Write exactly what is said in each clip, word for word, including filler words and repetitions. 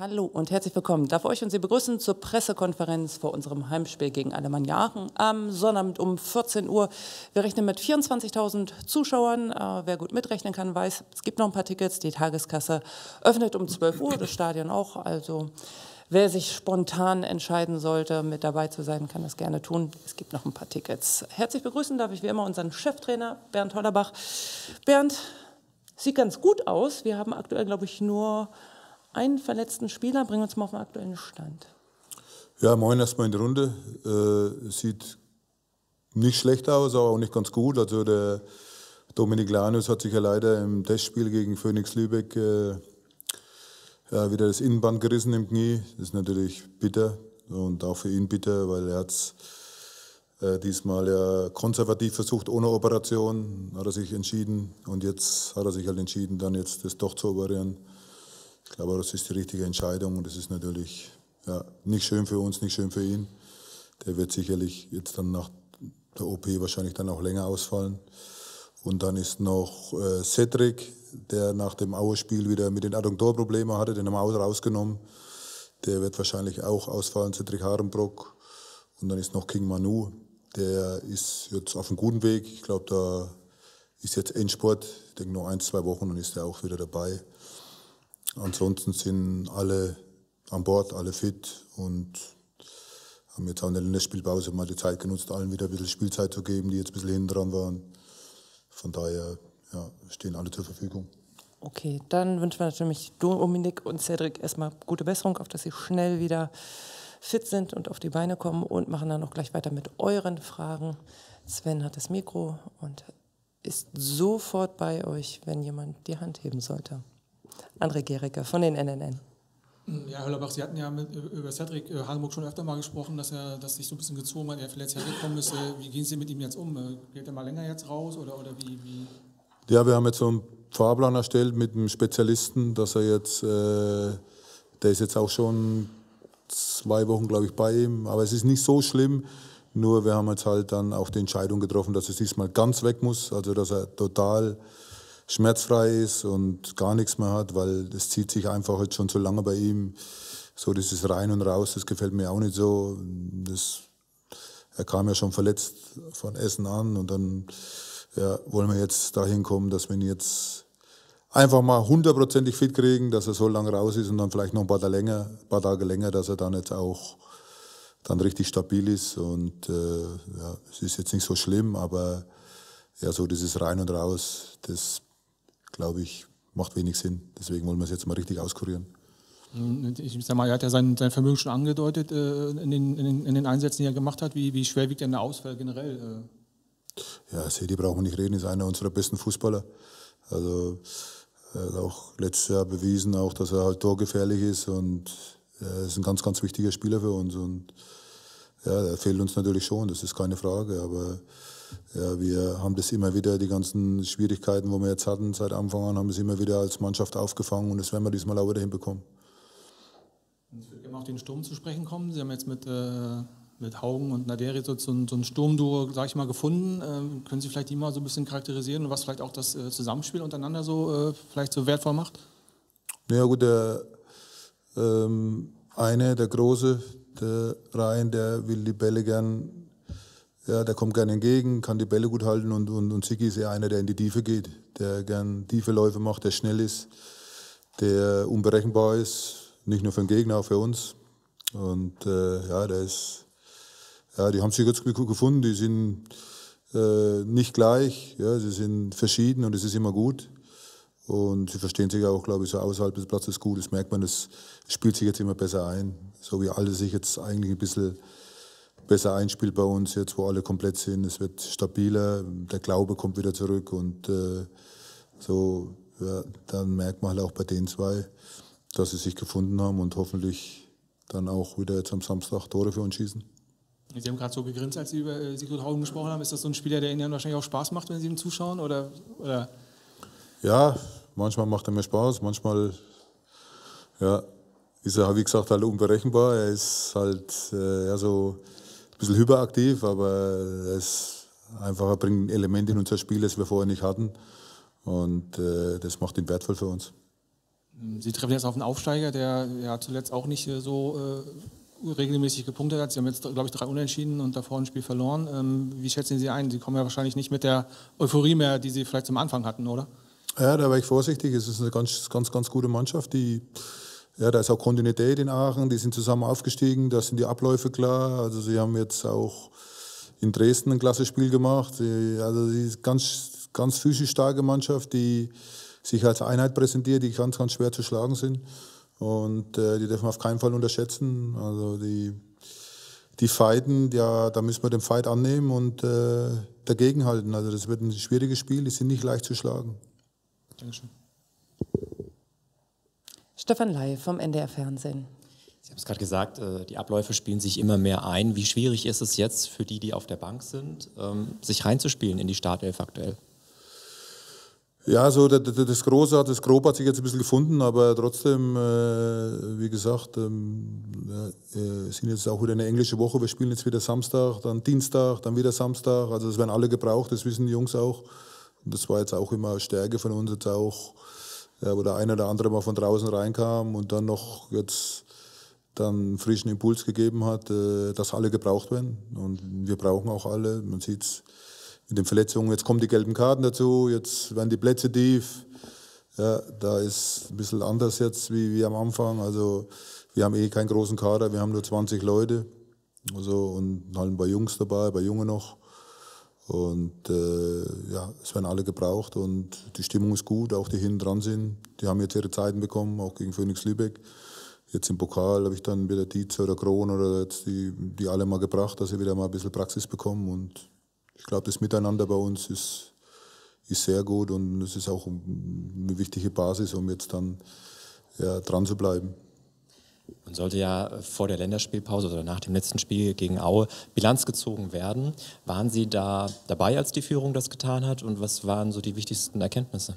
Hallo und herzlich willkommen. Darf euch und Sie begrüßen zur Pressekonferenz vor unserem Heimspiel gegen Alemannia Aachen am Sonnabend um vierzehn Uhr. Wir rechnen mit vierundzwanzigtausend Zuschauern. Äh, wer gut mitrechnen kann, weiß, es gibt noch ein paar Tickets. Die Tageskasse öffnet um zwölf Uhr, das Stadion auch. Also wer sich spontan entscheiden sollte, mit dabei zu sein, kann das gerne tun. Es gibt noch ein paar Tickets. Herzlich begrüßen darf ich wie immer unseren Cheftrainer Bernd Hollerbach. Bernd, sieht ganz gut aus. Wir haben aktuell, glaube ich, nur einen verletzten Spieler. Bringen wir uns mal auf den aktuellen Stand. Ja, moin erstmal in die Runde. Äh, sieht nicht schlecht aus, aber auch nicht ganz gut. Also der Dominik Lanus hat sich ja leider im Testspiel gegen Phoenix Lübeck äh, ja, wieder das Innenband gerissen im Knie. Das ist natürlich bitter und auch für ihn bitter, weil er hat äh, diesmal ja konservativ versucht, ohne Operation, hat er sich entschieden. Und jetzt hat er sich halt entschieden, dann jetzt das doch zu operieren. Ich glaube, das ist die richtige Entscheidung und das ist natürlich ja, nicht schön für uns, nicht schön für ihn. Der wird sicherlich jetzt dann nach der O P wahrscheinlich dann auch länger ausfallen. Und dann ist noch äh, Cedric, der nach dem Aue-Spiel wieder mit den Adduktorproblemen hatte, den haben wir rausgenommen. Der wird wahrscheinlich auch ausfallen, Cedric Harenbrock. Und dann ist noch King Manu, der ist jetzt auf einem guten Weg. Ich glaube, da ist jetzt Endspurt. Ich denke, noch ein, zwei Wochen und ist er auch wieder dabei. Ansonsten sind alle an Bord, alle fit und haben jetzt auch in der Länderspielpause mal die Zeit genutzt, allen wieder ein bisschen Spielzeit zu geben, die jetzt ein bisschen hinten dran waren. Von daher ja, stehen alle zur Verfügung. Okay, dann wünschen wir natürlich Dominik und Cedric erstmal gute Besserung, auf dass sie schnell wieder fit sind und auf die Beine kommen und machen dann noch gleich weiter mit euren Fragen. Sven hat das Mikro und ist sofort bei euch, wenn jemand die Hand heben sollte. André Gericke von den N N N. Ja, Hollerbach, Sie hatten ja mit, über Cedric äh, Harenbrock schon öfter mal gesprochen, dass er dass sich so ein bisschen gezogen hat, er vielleicht hergekommen ist. Äh, wie gehen Sie mit ihm jetzt um? Äh, geht er mal länger jetzt raus oder, oder wie, wie? Ja, wir haben jetzt so einen Fahrplan erstellt mit einem Spezialisten, dass er jetzt, äh, der ist jetzt auch schon zwei Wochen, glaube ich, bei ihm. Aber es ist nicht so schlimm, nur wir haben jetzt halt dann auch die Entscheidung getroffen, dass er diesmal ganz weg muss, also dass er total schmerzfrei ist und gar nichts mehr hat, weil das zieht sich einfach jetzt schon so lange bei ihm. So dieses Rein und Raus, das gefällt mir auch nicht so. Das, er kam ja schon verletzt von Essen an und dann ja, wollen wir jetzt dahin kommen, dass wir ihn jetzt einfach mal hundertprozentig fit kriegen, dass er so lange raus ist und dann vielleicht noch ein paar Tage länger, ein paar Tage länger, dass er dann jetzt auch dann richtig stabil ist. Und äh, ja, es ist jetzt nicht so schlimm, aber ja, so dieses Rein und Raus, das glaube ich, macht wenig Sinn. Deswegen wollen wir es jetzt mal richtig auskurieren. Ich sag mal, er hat ja sein, sein Vermögen schon angedeutet äh, in, den, in, den, in den Einsätzen, die er gemacht hat. Wie, wie schwer wiegt denn der Ausfall generell? Äh? Ja, Sedi brauchen wir nicht reden, ist einer unserer besten Fußballer. Also er hat auch letztes Jahr bewiesen, auch, dass er halt torgefährlich ist und er ist ein ganz, ganz wichtiger Spieler für uns. Und ja, er fehlt uns natürlich schon, das ist keine Frage, aber ja, wir haben das immer wieder, die ganzen Schwierigkeiten, wo wir jetzt hatten seit Anfang an, haben wir es immer wieder als Mannschaft aufgefangen und das werden wir diesmal auch wieder hinbekommen. Ich würde gerne auf den Sturm zu sprechen kommen. Sie haben jetzt mit, äh, mit Haugen und Naderi so, so, ein, so ein Sturmduo, sag ich mal, gefunden. Ähm, können Sie vielleicht die mal so ein bisschen charakterisieren und was vielleicht auch das äh, Zusammenspiel untereinander so äh, vielleicht so wertvoll macht? Ja gut, der ähm, eine, der Große, der Rhein, der will die Bälle gern. Ja, der kommt gerne entgegen, kann die Bälle gut halten und, und, und Sigi ist eher einer, der in die Tiefe geht, der gern tiefe Läufe macht, der schnell ist, der unberechenbar ist, nicht nur für den Gegner, auch für uns. Und äh, ja, der ist, ja, die haben sich jetzt gut gefunden, die sind äh, nicht gleich, ja, sie sind verschieden und es ist immer gut. Und sie verstehen sich auch, glaube ich, so außerhalb des Platzes gut, das merkt man, das spielt sich jetzt immer besser ein, so wie alle sich jetzt eigentlich ein bisschen besser einspielt bei uns, jetzt wo alle komplett sind. Es wird stabiler, der Glaube kommt wieder zurück und äh, so, ja, dann merkt man halt auch bei den zwei, dass sie sich gefunden haben und hoffentlich dann auch wieder jetzt am Samstag Tore für uns schießen. Sie haben gerade so gegrinst, als Sie über äh, Sigurd Haugen gesprochen haben. Ist das so ein Spieler, der Ihnen dann wahrscheinlich auch Spaß macht, wenn Sie ihm zuschauen? Oder, oder? Ja, manchmal macht er mir Spaß, manchmal ja, ist er, wie gesagt, halt unberechenbar. Er ist halt äh, ja, so ein bisschen hyperaktiv, aber er ist einfach, er bringt ein Element in unser Spiel, das wir vorher nicht hatten. Und äh, das macht ihn wertvoll für uns. Sie treffen jetzt auf einen Aufsteiger, der ja zuletzt auch nicht so äh, regelmäßig gepunktet hat. Sie haben jetzt, glaube ich, drei Unentschieden und davor ein Spiel verloren. Ähm, wie schätzen Sie ein? Sie kommen ja wahrscheinlich nicht mit der Euphorie mehr, die Sie vielleicht zum Anfang hatten, oder? Ja, da war ich vorsichtig. Es ist eine ganz, ganz, ganz gute Mannschaft. Die, ja, da ist auch Kontinuität in Aachen. Die sind zusammen aufgestiegen. Da sind die Abläufe klar. Also sie haben jetzt auch in Dresden ein klasse Spiel gemacht. Sie, also sie ist ganz, ganz physisch starke Mannschaft, die sich als Einheit präsentiert, die ganz, ganz schwer zu schlagen sind. Und äh, die dürfen wir auf keinen Fall unterschätzen. Also die, die fighten, ja, da müssen wir den Fight annehmen und äh, dagegenhalten. Also das wird ein schwieriges Spiel, die sind nicht leicht zu schlagen. Dankeschön. Stefan Ley vom N D R Fernsehen. Sie haben es gerade gesagt, die Abläufe spielen sich immer mehr ein. Wie schwierig ist es jetzt für die, die auf der Bank sind, sich reinzuspielen in die Startelf aktuell? Ja, so das, das Große hat, das Grob hat sich jetzt ein bisschen gefunden, aber trotzdem, äh, wie gesagt, ähm, äh, sind jetzt auch wieder eine englische Woche. Wir spielen jetzt wieder Samstag, dann Dienstag, dann wieder Samstag. Also es werden alle gebraucht, das wissen die Jungs auch. Und das war jetzt auch immer eine Stärke von uns, jetzt auch, ja, wo der eine oder andere mal von draußen reinkam und dann noch jetzt dann einen frischen Impuls gegeben hat, äh, dass alle gebraucht werden. Und wir brauchen auch alle. Man sieht es mit den Verletzungen, jetzt kommen die gelben Karten dazu, jetzt werden die Plätze tief. Ja, da ist ein bisschen anders jetzt wie, wie am Anfang. Also wir haben eh keinen großen Kader, wir haben nur zwanzig Leute. Also, und halt ein paar Jungs dabei, ein paar Junge noch. Und äh, ja, es werden alle gebraucht und die Stimmung ist gut, auch die hinten dran sind. Die haben jetzt ihre Zeiten bekommen, auch gegen Phoenix Lübeck. Jetzt im Pokal habe ich dann wieder Dietze oder Kron oder jetzt die, die alle mal gebracht, dass sie wieder mal ein bisschen Praxis bekommen. Und ich glaube, das Miteinander bei uns ist, ist sehr gut und es ist auch eine wichtige Basis, um jetzt dann ja, dran zu bleiben. Man sollte ja vor der Länderspielpause oder nach dem letzten Spiel gegen Aue Bilanz gezogen werden. Waren Sie da dabei, als die Führung das getan hat und was waren so die wichtigsten Erkenntnisse?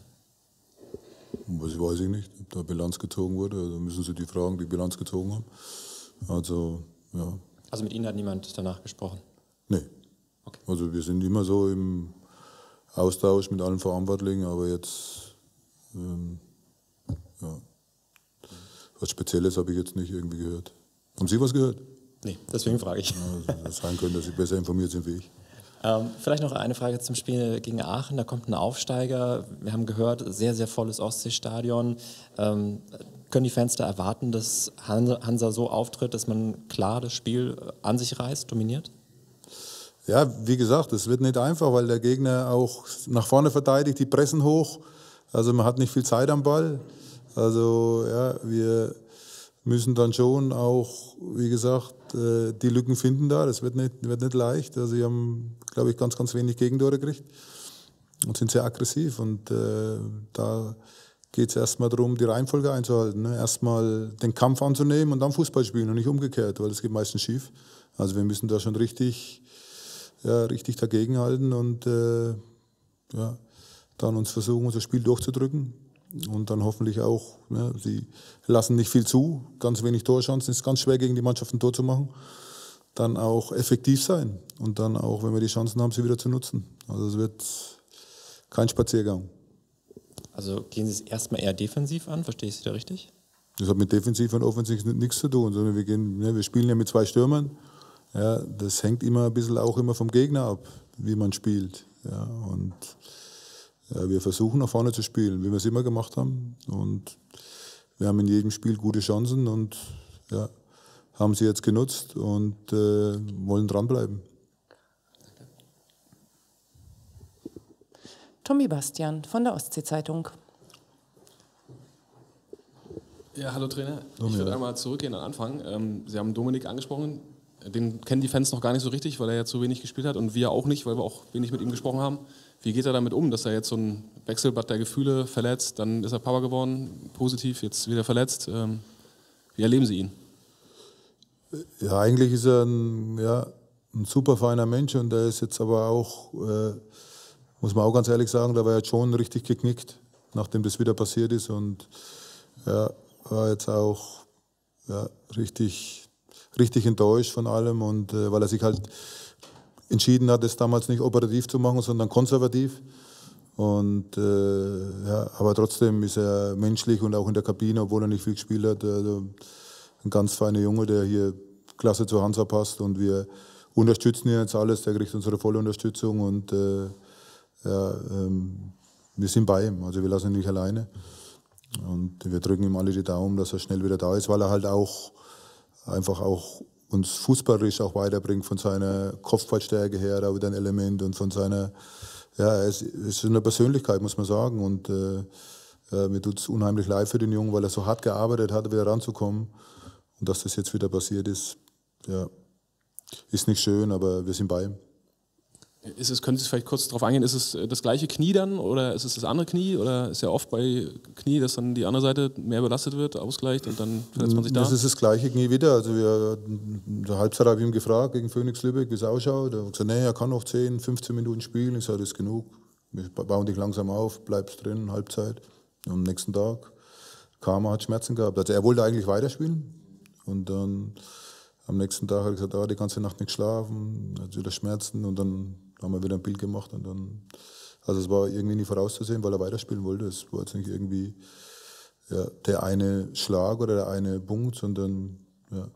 Das weiß ich nicht, ob da Bilanz gezogen wurde. Also müssen Sie die fragen, die Bilanz gezogen haben. Also, ja. Also mit Ihnen hat niemand danach gesprochen? Nee. Okay. Also wir sind immer so im Austausch mit allen Verantwortlichen, aber jetzt, ähm, ja, was Spezielles habe ich jetzt nicht irgendwie gehört. Haben Sie was gehört? Nee, deswegen frage ich. Ja, das sein könnte, dass Sie besser informiert sind wie ich. Ähm, vielleicht noch eine Frage zum Spiel gegen Aachen. Da kommt ein Aufsteiger. Wir haben gehört, sehr, sehr volles Ostseestadion. Ähm, können die Fans da erwarten, dass Hansa, Hansa so auftritt, dass man klar das Spiel an sich reißt, dominiert? Ja, wie gesagt, es wird nicht einfach, weil der Gegner auch nach vorne verteidigt, die pressen hoch. Also man hat nicht viel Zeit am Ball. Also ja, wir müssen dann schon auch, wie gesagt, die Lücken finden da. Das wird nicht, wird nicht leicht. Also sie haben, glaube ich, ganz, ganz wenig Gegentore gekriegt und sind sehr aggressiv. Und äh, da geht es erstmal darum, die Reihenfolge einzuhalten. Ne? Erstmal den Kampf anzunehmen und dann Fußball spielen und nicht umgekehrt, weil das geht meistens schief. Also wir müssen da schon richtig, ja, richtig dagegenhalten und äh, ja, dann uns versuchen, unser Spiel durchzudrücken. Und dann hoffentlich auch, ja, sie lassen nicht viel zu, ganz wenig Torchancen, es ist ganz schwer gegen die Mannschaft ein Tor zu machen. Dann auch effektiv sein und dann auch, wenn wir die Chancen haben, sie wieder zu nutzen. Also es wird kein Spaziergang. Also gehen Sie es erstmal eher defensiv an, verstehe ich Sie da richtig? Das hat mit Defensiv und Offensiv nichts zu tun, sondern wir, gehen, ja, wir spielen ja mit zwei Stürmern. Ja, das hängt immer ein bisschen auch immer vom Gegner ab, wie man spielt. Ja, und ja, wir versuchen nach vorne zu spielen, wie wir es immer gemacht haben. Und wir haben in jedem Spiel gute Chancen und ja, haben sie jetzt genutzt und äh, wollen dranbleiben. Tommy Bastian von der Ostsee-Zeitung. Ja, hallo Trainer. Ich würde einmal zurückgehen an den Anfang. Ähm, Sie haben Dominik angesprochen. Den kennen die Fans noch gar nicht so richtig, weil er ja zu wenig gespielt hat und wir auch nicht, weil wir auch wenig mit ihm gesprochen haben. Wie geht er damit um, dass er jetzt so ein Wechselbad der Gefühle verletzt, dann ist er Papa geworden, positiv, jetzt wieder verletzt. Ähm, wie erleben Sie ihn? Ja, eigentlich ist er ein, ja, ein super feiner Mensch und er ist jetzt aber auch, äh, muss man auch ganz ehrlich sagen, da war er jetzt schon richtig geknickt, nachdem das wieder passiert ist und ja, war jetzt auch ja, richtig, richtig enttäuscht von allem und äh, weil er sich halt entschieden hat, das damals nicht operativ zu machen, sondern konservativ. Und, äh, ja, aber trotzdem ist er menschlich und auch in der Kabine, obwohl er nicht viel gespielt hat, also ein ganz feiner Junge, der hier klasse zu Hansa passt. Und wir unterstützen ihn jetzt alles, der kriegt unsere volle Unterstützung. Und äh, ja, ähm, wir sind bei ihm, also wir lassen ihn nicht alleine. Und wir drücken ihm alle die Daumen, dass er schnell wieder da ist, weil er halt auch einfach auch uns fußballerisch auch weiterbringt von seiner Kopfballstärke her, da wieder ein Element und von seiner, ja, er ist, ist eine Persönlichkeit, muss man sagen. Und äh, äh, mir tut es unheimlich leid für den Jungen, weil er so hart gearbeitet hat, wieder ranzukommen. Und dass das jetzt wieder passiert ist, ja, ist nicht schön, aber wir sind bei ihm. Ist es, können Sie vielleicht kurz darauf eingehen, ist es das gleiche Knie dann oder ist es das andere Knie? Oder ist ja oft bei Knie, dass dann die andere Seite mehr belastet wird, ausgleicht und dann verletzt man sich da? Das ist das gleiche Knie wieder. Also wir, in der Halbzeit habe ich ihn gefragt gegen Phoenix Lübeck, wie es ausschaut. Er hat gesagt, nee, er kann noch zehn, fünfzehn Minuten spielen. Ich sage, das ist genug. Wir bauen dich langsam auf, bleibst drin, Halbzeit. Und am nächsten Tag kam er, hat Schmerzen gehabt. Also er wollte eigentlich weiterspielen. Und dann am nächsten Tag hat er gesagt, ah, die ganze Nacht nicht geschlafen, hat wieder Schmerzen und dann haben wir wieder ein Bild gemacht und dann, also es war irgendwie nicht vorauszusehen, weil er weiterspielen wollte. Es war jetzt nicht irgendwie ja, der eine Schlag oder der eine Punkt, sondern ja,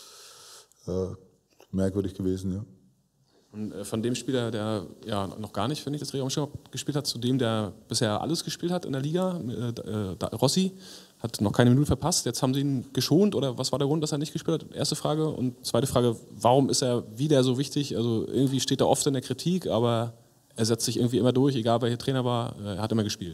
äh, merkwürdig gewesen, ja. Und von dem Spieler, der ja noch gar nicht, finde ich, das Region gespielt hat, zu dem, der bisher alles gespielt hat in der Liga, äh, Rossi, hat noch keine Minute verpasst. Jetzt haben Sie ihn geschont oder was war der Grund, dass er nicht gespielt hat? Erste Frage. Und zweite Frage, warum ist er wieder so wichtig? Also irgendwie steht er oft in der Kritik, aber er setzt sich irgendwie immer durch, egal welcher Trainer war, er hat immer gespielt.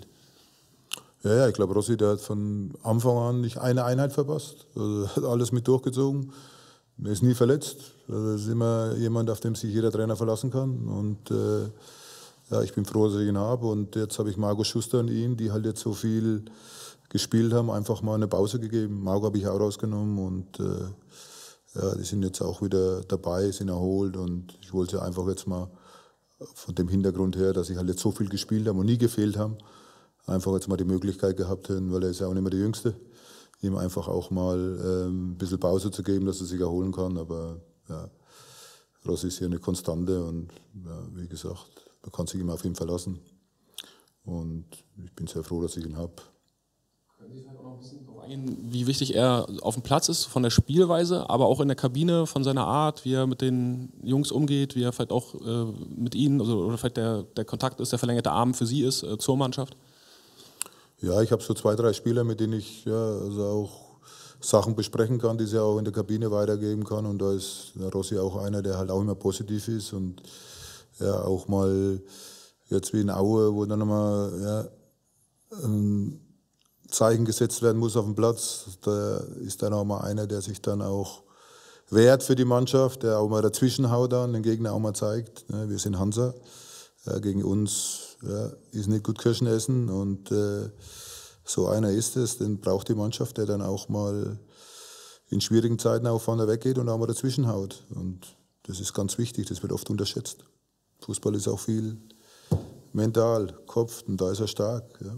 Ja, ja, ich glaube, Rossi, der hat von Anfang an nicht eine Einheit verpasst. Also hat alles mit durchgezogen. Er ist nie verletzt. Also ist immer jemand, auf den sich jeder Trainer verlassen kann. Und äh, ja, ich bin froh, dass ich ihn habe. Und jetzt habe ich Markus Schuster und ihn, die halt jetzt so viel gespielt haben, einfach mal eine Pause gegeben. Marco habe ich auch rausgenommen und äh, ja, die sind jetzt auch wieder dabei, sind erholt und ich wollte einfach jetzt mal von dem Hintergrund her, dass ich halt jetzt so viel gespielt habe und nie gefehlt haben, einfach jetzt mal die Möglichkeit gehabt hätten, weil er ist ja auch nicht mehr der Jüngste, ihm einfach auch mal ähm, ein bisschen Pause zu geben, dass er sich erholen kann. Aber ja, Rossi ist hier eine Konstante und ja, wie gesagt, man kann sich immer auf ihn verlassen und ich bin sehr froh, dass ich ihn habe. Können Sie vielleicht auch noch ein bisschen darauf eingehen, wie wichtig er auf dem Platz ist, von der Spielweise, aber auch in der Kabine, von seiner Art, wie er mit den Jungs umgeht, wie er vielleicht auch äh, mit ihnen, also, oder vielleicht der, der Kontakt ist, der verlängerte Arm für Sie ist, äh, zur Mannschaft? Ja, ich habe so zwei, drei Spieler, mit denen ich ja, also auch Sachen besprechen kann, die sie auch in der Kabine weitergeben kann. Und da ist der Rossi auch einer, der halt auch immer positiv ist und ja, auch mal jetzt wie in Aue, wo dann nochmal ja, ein Zeichen gesetzt werden muss auf dem Platz. Da ist dann auch mal einer, der sich dann auch wehrt für die Mannschaft, der auch mal dazwischen haut dann, den Gegner auch mal zeigt. Wir sind Hansa, ja, gegen uns ja, ist nicht gut Kirschen essen und äh, so einer ist es, den braucht die Mannschaft, der dann auch mal in schwierigen Zeiten auch vorne weggeht und auch mal dazwischen haut. Und das ist ganz wichtig, das wird oft unterschätzt. Fußball ist auch viel mental, Kopf und da ist er stark. Ja.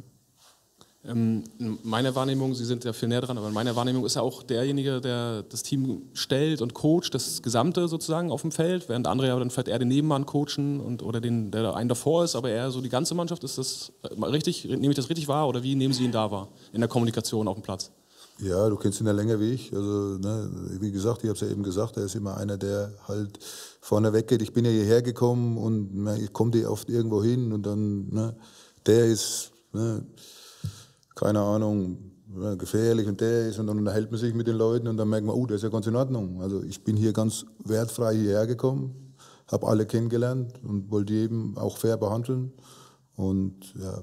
Ähm, meine Wahrnehmung, Sie sind ja viel näher dran, aber meine Wahrnehmung ist ja auch derjenige, der das Team stellt und coacht, das Gesamte sozusagen auf dem Feld, während andere ja dann vielleicht eher den Nebenmann coachen und, oder den, der einen davor ist, aber eher so die ganze Mannschaft. Ist das richtig, nehme ich das richtig wahr oder wie nehmen Sie ihn da wahr in der Kommunikation auf dem Platz? Ja, du kennst ihn ja länger wie ich. Also, ne, wie gesagt, ich habe es ja eben gesagt, er ist immer einer, der halt vorne weggeht. Ich bin ja hierher gekommen und ne, ich komme dir oft irgendwo hin und dann, ne, der ist, ne, keine Ahnung, ja, gefährlich und der ist und dann unterhält man sich mit den Leuten und dann merkt man, oh, der ist ja ganz in Ordnung. Also ich bin hier ganz wertfrei hierher gekommen, habe alle kennengelernt und wollte jeden auch fair behandeln und ja,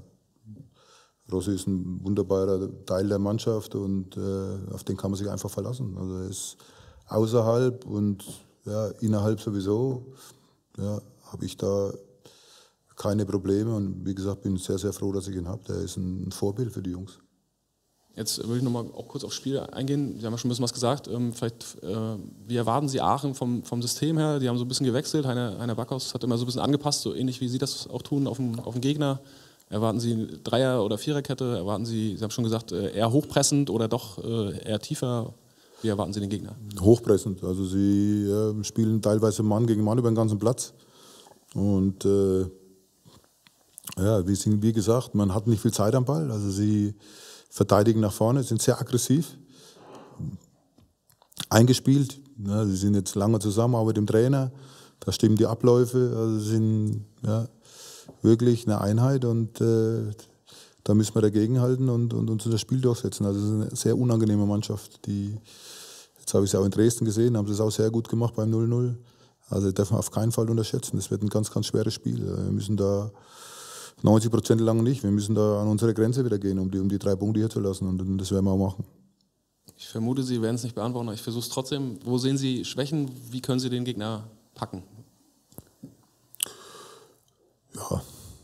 Rossi ist ein wunderbarer Teil der Mannschaft und äh, auf den kann man sich einfach verlassen. Also er ist außerhalb und ja, innerhalb sowieso ja, habe ich da keine Probleme und wie gesagt, bin sehr, sehr froh, dass ich ihn habe. Der ist ein Vorbild für die Jungs. Jetzt will ich noch mal auch kurz aufs Spiel eingehen. Sie haben ja schon ein bisschen was gesagt. Ähm, vielleicht, äh, wie erwarten Sie Aachen vom, vom System her? Die haben so ein bisschen gewechselt. Heiner, Heiner Backhaus hat immer so ein bisschen angepasst, so ähnlich wie Sie das auch tun auf den, auf den Gegner. Erwarten Sie eine Dreier- oder Viererkette? Erwarten Sie, Sie haben schon gesagt, eher hochpressend oder doch eher tiefer? Wie erwarten Sie den Gegner? Hochpressend. Also sie äh, spielen teilweise Mann gegen Mann über den ganzen Platz. Und äh, Ja, wir sind, wie gesagt, man hat nicht viel Zeit am Ball. Also sie verteidigen nach vorne, sind sehr aggressiv, eingespielt. Ja, sie sind jetzt lange zusammen, auch mit dem Trainer. Da stimmen die Abläufe. Also sie sind ja, wirklich eine Einheit und äh, da müssen wir dagegenhalten und, und uns das Spiel durchsetzen. Also es ist eine sehr unangenehme Mannschaft. Die, jetzt habe ich sie auch in Dresden gesehen, haben sie es auch sehr gut gemacht beim null null. Also das darf man auf keinen Fall unterschätzen. Das wird ein ganz, ganz schweres Spiel. Wir müssen da neunzig Prozent lang nicht. Wir müssen da an unsere Grenze wieder gehen, um die, um die drei Punkte hier zu lassen. Und das werden wir auch machen. Ich vermute, Sie werden es nicht beantworten, aber ich versuche es trotzdem. Wo sehen Sie Schwächen? Wie können Sie den Gegner packen? Ja.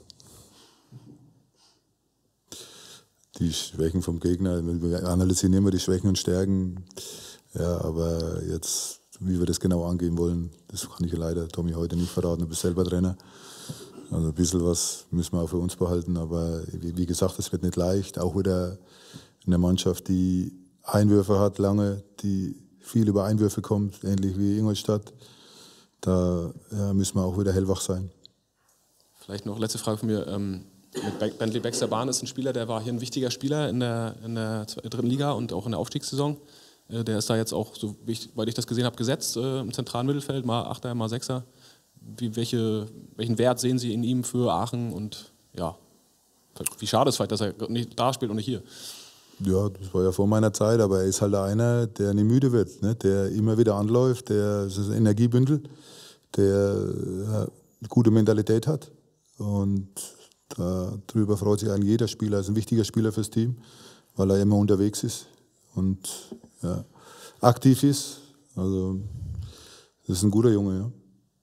Die Schwächen vom Gegner, wir analysieren immer die Schwächen und Stärken. Ja, aber jetzt, wie wir das genau angehen wollen, das kann ich leider Tommy heute nicht verraten. Du bist selber Trainer. Also ein bisschen was müssen wir auch für uns behalten, aber wie gesagt, es wird nicht leicht. Auch wieder eine Mannschaft, die Einwürfe hat lange, die viel über Einwürfe kommt, ähnlich wie Ingolstadt. Da ja, müssen wir auch wieder hellwach sein. Vielleicht noch letzte Frage von mir. Ähm, mit Bentley Baxter Bahn ist ein Spieler, der war hier ein wichtiger Spieler in der, in der dritten Liga und auch in der Aufstiegssaison. Äh, der ist da jetzt auch, so wie ich, weil ich das gesehen habe, gesetzt äh, im zentralen Mittelfeld, mal Achter, mal Sechser. Wie, welche, welchen Wert sehen Sie in ihm für Aachen und ja, wie schade ist vielleicht, dass er nicht da spielt und nicht hier? Ja, das war ja vor meiner Zeit, aber er ist halt einer, der nie müde wird, ne? Der immer wieder anläuft, der das ist ein Energiebündel, der ja, eine gute Mentalität hat und darüber freut sich eigentlich jeder Spieler. Er ist ein wichtiger Spieler fürs Team, weil er immer unterwegs ist und ja, aktiv ist. Also das ist ein guter Junge, ja.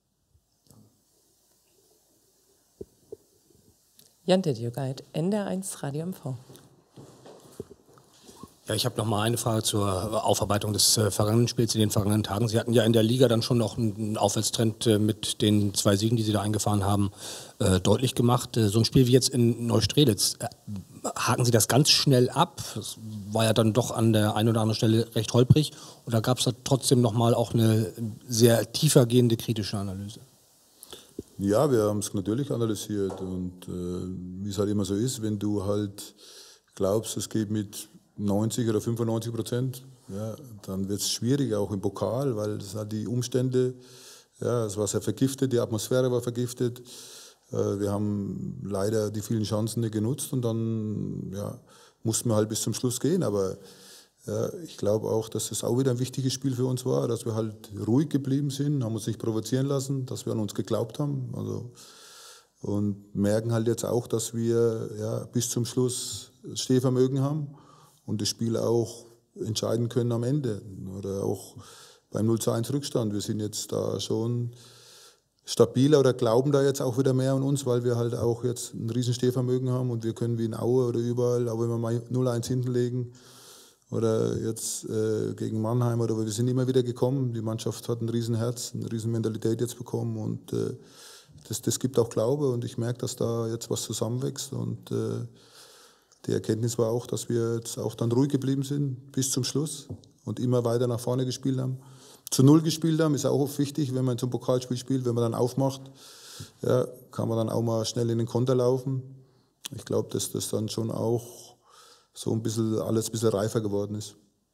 Jan Dedjogait, N D R eins Radio M V. Ja, ich habe noch mal eine Frage zur Aufarbeitung des äh, vergangenen Spiels in den vergangenen Tagen. Sie hatten ja in der Liga dann schon noch einen Aufwärtstrend äh, mit den zwei Siegen, die Sie da eingefahren haben, äh, deutlich gemacht. Äh, so ein Spiel wie jetzt in Neustrelitz, äh, haken Sie das ganz schnell ab? Das war ja dann doch an der einen oder anderen Stelle recht holprig. Oder gab es da trotzdem noch mal auch eine sehr tiefergehende kritische Analyse? Ja, wir haben es natürlich analysiert und äh, wie es halt immer so ist, wenn du halt glaubst, es geht mit neunzig oder fünfundneunzig Prozent, ja, dann wird es schwierig, auch im Pokal, weil das halt die Umstände, ja, es war sehr vergiftet, die Atmosphäre war vergiftet. Äh, wir haben leider die vielen Chancen nicht genutzt und dann ja, mussten wir halt bis zum Schluss gehen. Aber ja, ich glaube auch, dass das auch wieder ein wichtiges Spiel für uns war, dass wir halt ruhig geblieben sind, haben uns nicht provozieren lassen, dass wir an uns geglaubt haben. Also, und merken halt jetzt auch, dass wir ja, bis zum Schluss Stehvermögen haben und das Spiel auch entscheiden können am Ende. Oder auch beim null zu eins Rückstand. Wir sind jetzt da schon stabiler oder glauben da jetzt auch wieder mehr an uns, weil wir halt auch jetzt ein riesen Stehvermögen haben und wir können wie in Aue oder überall, auch wenn wir mal null eins hinten legen, oder jetzt äh, gegen Mannheim, oder wir sind immer wieder gekommen. Die Mannschaft hat ein Riesenherz, eine riesen Mentalität jetzt bekommen und äh, das, das gibt auch Glaube und ich merke, dass da jetzt was zusammenwächst und äh, die Erkenntnis war auch, dass wir jetzt auch dann ruhig geblieben sind bis zum Schluss und immer weiter nach vorne gespielt haben. Zu Null gespielt haben, ist auch oft wichtig, wenn man zum Pokalspiel spielt, wenn man dann aufmacht, ja, kann man dann auch mal schnell in den Konter laufen. Ich glaube, dass das dann schon auch so ein bisschen alles ein bisschen reifer geworden ist.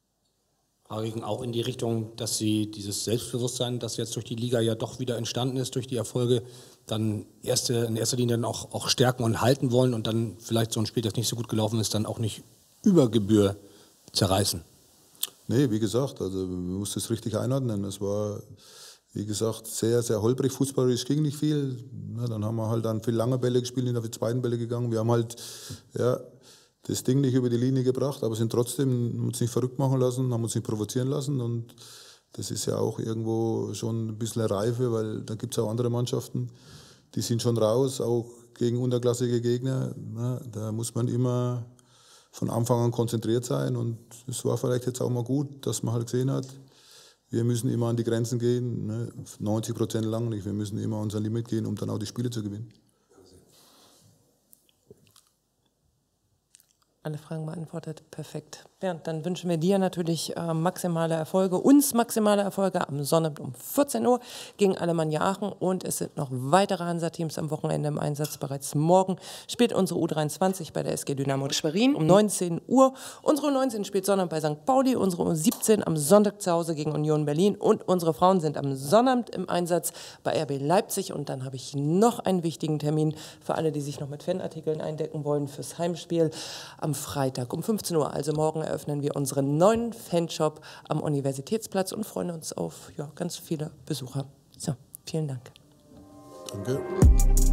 Aber auch in die Richtung, dass Sie dieses Selbstbewusstsein, das jetzt durch die Liga ja doch wieder entstanden ist, durch die Erfolge, dann erste, in erster Linie dann auch, auch stärken und halten wollen und dann vielleicht so ein Spiel, das nicht so gut gelaufen ist, dann auch nicht über Gebühr zerreißen. Nee, wie gesagt, also man muss das richtig einordnen. Es war, wie gesagt, sehr, sehr holprig. Fußballerisch ging nicht viel. Ja, dann haben wir halt dann viel lange Bälle gespielt, sind auf die zweiten Bälle gegangen. Wir haben halt ja, das Ding nicht über die Linie gebracht, aber sind trotzdem uns nicht verrückt machen lassen, haben uns nicht provozieren lassen. Und das ist ja auch irgendwo schon ein bisschen eine Reife, weil da gibt es auch andere Mannschaften, die sind schon raus, auch gegen unterklassige Gegner. Ja, da muss man immer von Anfang an konzentriert sein und es war vielleicht jetzt auch mal gut, dass man halt gesehen hat, wir müssen immer an die Grenzen gehen, ne? neunzig Prozent lang nicht, wir müssen immer an unser Limit gehen, um dann auch die Spiele zu gewinnen. Alle Fragen beantwortet. Perfekt. Bernd, dann wünschen wir dir natürlich äh, maximale Erfolge, uns maximale Erfolge am Sonnabend um vierzehn Uhr gegen Alemannia Aachen. Und es sind noch weitere Hansa-Teams am Wochenende im Einsatz. Bereits morgen spielt unsere U dreiundzwanzig bei der S G Dynamo Schwerin um neunzehn Uhr. Unsere U neunzehn spielt Sonnabend bei Sankt Pauli, unsere U siebzehn am Sonntag zu Hause gegen Union Berlin. Und unsere Frauen sind am Sonnabend im Einsatz bei R B Leipzig. Und dann habe ich noch einen wichtigen Termin für alle, die sich noch mit Fanartikeln eindecken wollen fürs Heimspiel am Freitag um fünfzehn Uhr. Also morgen eröffnen wir unseren neuen Fanshop am Universitätsplatz und freuen uns auf ja, ganz viele Besucher. So, vielen Dank. Danke.